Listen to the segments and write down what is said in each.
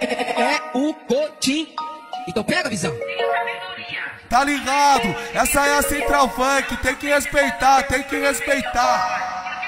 É o Coutinho. Então pega a visão. Tá ligado? Essa é a Central Funk, tem que respeitar, tem que respeitar.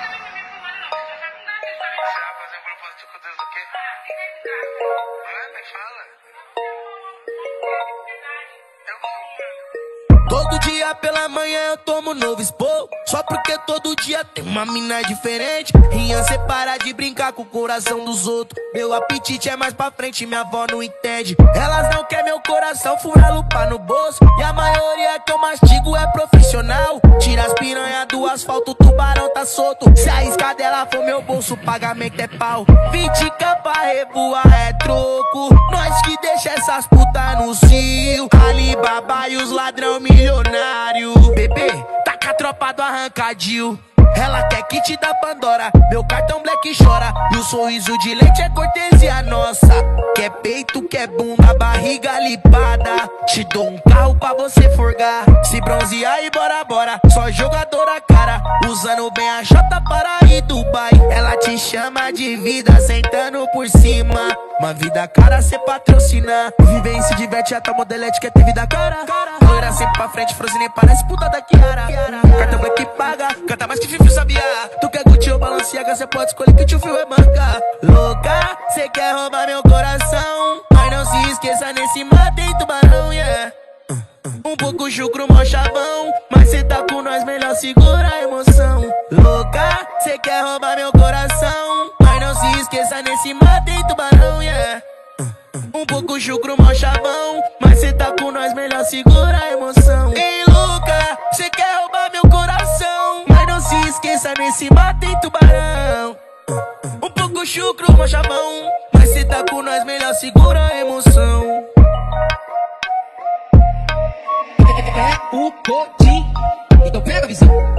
Todo dia pela manhã eu tomo novo expor. Só porque todo dia tem uma mina diferente. Rian, cê para de brincar com o coração dos outros. Meu apetite é mais pra frente, minha avó não entende. Elas não querem meu coração, fura lupa no bolso. E a maioria que eu mastigo é profissional. Tira as piranha do asfalto, o tubarão tá solto. Se a escadela for meu bolso, o pagamento é pau. 20k pra revoar é troco. Nós que deixa essas putas no cio. Alibaba e os ladrão milionário. Bebê, tá com a tropa do arrancadinho. Ela quer kit da Pandora, meu cartão black chora. E o sorriso de leite é cortesia nossa. Quer peito, quer bunda, barriga lipada. Te dou um carro pra você forgar. Se bronzear e bora, bora. Só jogadora cara, usando bem a Jota para ir Dubai. Ela te chama de vida, sentando por cima. Uma vida cara cê patrocinar. Vive e se diverte, a tua modelete quer ter vida cara. Loira sempre pra frente, Frozine parece puta da Kiara. Cartão black paga, canta mais que Fifi sabia. Tu quer Gucci ou Balenciaga, cê pode escolher que tio Fio é banca. Louca, cê quer roubar meu coração. Mas não se esqueça, nesse mar tem tubarão, yeah. Um pouco chucro, mó chavão. Mas cê tá com nós, melhor segura a emoção. Louca, cê quer roubar meu coração. Mas não se esqueça, nesse mar tem tubarão, yeah. Um pouco chucro, mó chavão. Mas cê tá com nós, melhor segura a emoção. Ei, louca, cê quer roubar meu coração. Mas não se esqueça, nesse mar tem tubarão. Um pouco chucro, mó chavão. Mas cê tá com nós, melhor segura a emoção. É o Coutinho. Então pega a visão.